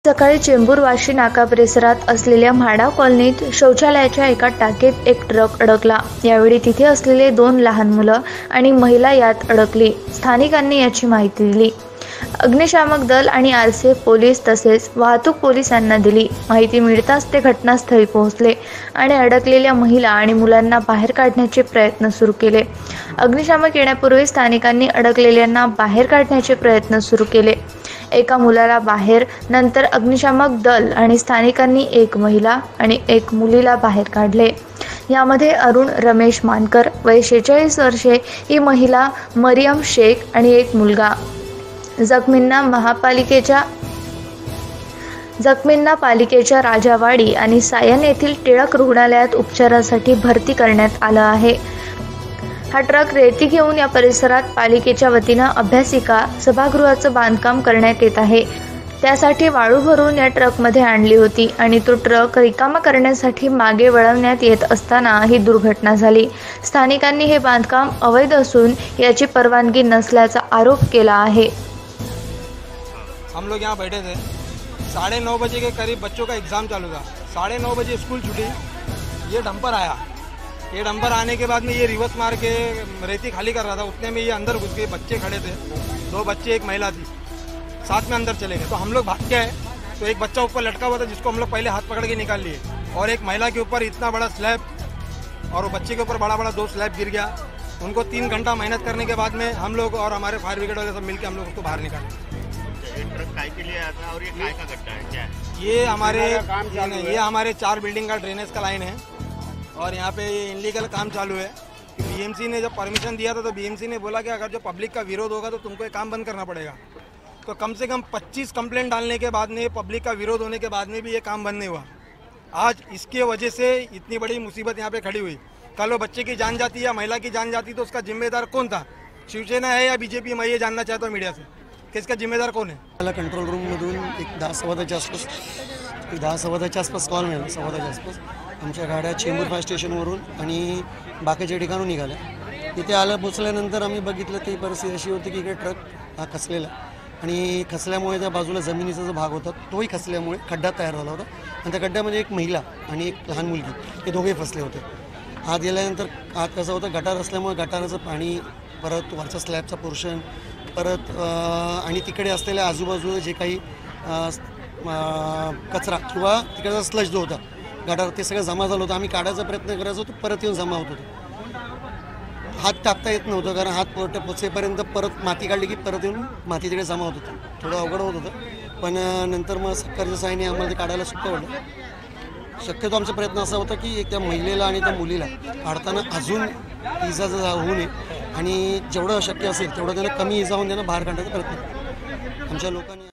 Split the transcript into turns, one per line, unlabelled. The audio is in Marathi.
सकाळी चेंबूर वाशी नाका परिसरात असलेल्या म्हाडा कॉलनीत शौचालयाच्या एका टाकीत एक ट्रक अडकला। यावेळी तिथे असलेले 2 लहान मुलं आणि महिला यात अडकली। स्थानिकांनी याची माहिती दिली। अग्निशामक दल आणि आरसीएफ पोलीस तसेच वाहतूक पोलिसांना दिली। माहिती मिळताच ते घटनास्थळी पोहोचले आणि अडकलेल्या महिला आणि मुलांना बाहेर काढण्याचे प्रयत्न सुरू केले। अग्निशामक येण्यापूर्वी स्थानिकांनी अडकलेल्यांना बाहेर काढण्याचे प्रयत्न सुरू केले। एका मुलाला बाहेर, नंतर अग्निशामक दल आणि स्थानिकांनी एक महिला आणि एक मुलीला बाहेर काढले। यामध्ये अरुण रमेश मानकर वय 46 वर्षे, ही महिला मरियम शेख आणि एक मुलगा। जखमींना पालिकेच्या राजावाडी आणि सायन येथील टिळक रुग्णालयात उपचारासाठी भरती करण्यात आलं आहे। हा ट्रक रेती घेऊन या परिसरात पालिकेच्या वतीनं अभ्यासिका सभागृहाचं बांधकाम करण्यात येत आहे। त्यासाठी वाळू भरून या ट्रकमध्ये आणली होती आणि तो ट्रक रिकामा करण्यासाठी मागे वळवण्यात येत असताना ही दुर्घटना झाली। स्थानिकांनी हे बांधकाम अवैध असून याची परवानगी नसल्याचा आरोप केला आहे।
हम लोग यहाँ बैठे थे, 9:30 बजे के करीब बच्चों का एग्ज़ाम चालू था। 9:30 बजे स्कूल छूटी, ये डंपर आया। ये डंपर आने के बाद में ये रिवर्स मार के रेती खाली कर रहा था। उतने में ये अंदर घुस गए। बच्चे खड़े थे, 2 बच्चे एक महिला थी, साथ में अंदर चले गए। तो हम लोग भाग के आए तो एक बच्चा ऊपर लटका हुआ था जिसको हम लोग पहले हाथ पकड़ के निकाल लिए, और एक महिला के ऊपर इतना बड़ा स्लैब और वो बच्चे के ऊपर बड़ा बड़ा 2 स्लैब गिर गया। उनको 3 घंटा मेहनत करने के बाद में हम लोग और हमारे फायर ब्रिगेड वाले सब मिलकर हम लोग उसको बाहर निकाले।
ये ट्रक काय के लिए आया था और ये काय का गड्ढा है, क्या है?
ये हमारे 4 बिल्डिंग का ड्रेनेज का लाइन है और यहाँ पे ये इनलीगल काम चालू है। बीएमसी ने जब परमिशन दिया था तो बीएमसी ने बोला कि अगर जो पब्लिक का विरोध होगा तो तुमको ये काम बंद करना पड़ेगा। तो कम से कम 25 कंप्लेंट डालने के बाद में, पब्लिक का विरोध होने के बाद में भी ये काम बंद नहीं हुआ। आज इसके वजह से इतनी बड़ी मुसीबत यहाँ पे खड़ी हुई। कल वो बच्चे की जान जाती या महिला की जान जाती तो उसका जिम्मेदार कौन था? शिवसेना है या बीजेपी? मैं ये जानना चाहता हूँ मीडिया से कि इसका जिम्मेदार कौन है।
मला कंट्रोल रूममधून एक 10:15च्या आसपास कॉल मिळाला, 10:15च्या आसपास। आमच्या गाड्या चेंबूर फायर स्टेशनवरून आणि बाकीच्या ठिकाणून निघाल्या। तिथे पोचल्यानंतर आम्ही बघितलं ती परिस्थिती अशी होती की इकडे ट्रक हा खचलेला आणि खचल्यामुळे त्या बाजूला जमिनीचा जो भाग होता तोही खचल्यामुळे खड्डा तयार झाला होता आणि त्या खड्ड्यामध्ये एक महिला आणि एक लहान मुलगी हे दोघे फसले होते। आत गेल्यानंतर आत कसं होतं, गटार असल्यामुळे गटाराचं पाणी, परत वरचा स्लॅबचा पोर्शन, परत आणि तिकडे असलेल्या आजूबाजूला जे काही कचरा किंवा तिकडचा स्लज जो होता गटार, ते सगळं जमा झालं होतं। आम्ही काढायचा प्रयत्न करायचो तो परत येऊन जमा होत होतो। हात टाकता येत नव्हतं कारण हात पोचेपर्यंत परत माती काढली की परत येऊन माती तिकडे जमा होत होतं। थोडं अवघड होत होतं, पण नंतर मग सरकारच्या साहाय्याने आम्हाला ते काढायला सोपं पडलं। शक्यतो आमचा प्रयत्न असा होता की त्या महिलेला आणि त्या मुलीला काढताना अजून इजा होऊ नये आणि जेवढं शक्य असेल तेवढं त्यांना कमी इजा होऊन त्यांना बाहेर काढण्याचा प्रयत्न आमच्या लोकांनी